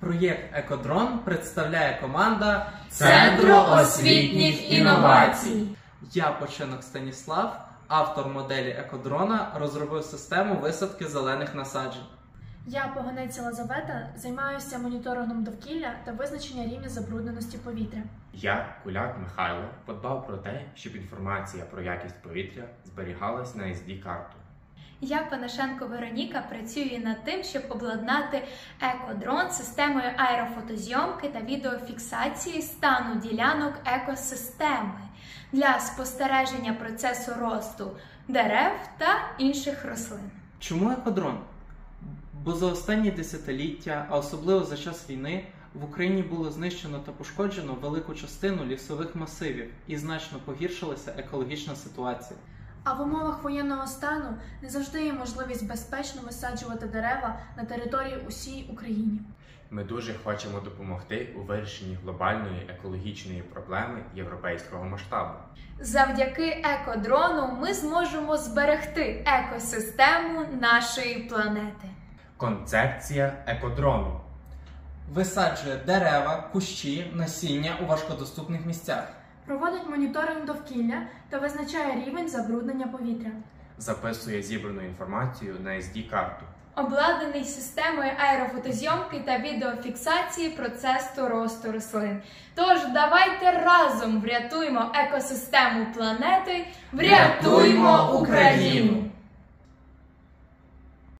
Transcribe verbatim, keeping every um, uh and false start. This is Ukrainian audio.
Проєкт «Екодрон» представляє команда Центру освітніх інновацій. Я, Починок Станіслав, автор моделі «Екодрона», розробив систему висадки зелених насаджень. Я, Поганець Єлизавета, займаюся моніторингом довкілля та визначення рівня забрудненості повітря. Я, Куляк Михайло, подбав про те, щоб інформація про якість повітря зберігалась на ес ді-карту. Я, Панашенко Вероніка, працюю над тим, щоб обладнати екодрон системою аерофотозйомки та відеофіксації стану ділянок екосистеми для спостереження процесу росту дерев та інших рослин. Чому екодрон? Бо за останні десятиліття, а особливо за час війни, в Україні було знищено та пошкоджено велику частину лісових масивів і значно погіршилася екологічна ситуація. А в умовах воєнного стану не завжди є можливість безпечно висаджувати дерева на території усій України. Ми дуже хочемо допомогти у вирішенні глобальної екологічної проблеми європейського масштабу. Завдяки екодрону ми зможемо зберегти екосистему нашої планети. Концепція екодрону. Висаджує дерева, кущі, насіння у важкодоступних місцях. Проводить моніторинг довкілля та визначає рівень забруднення повітря. Записує зібрану інформацію на ес ді-карту. Обладнаний системою аерофотозйомки та відеофіксації процесу росту рослин. Тож давайте разом врятуймо екосистему планети, врятуймо Україну!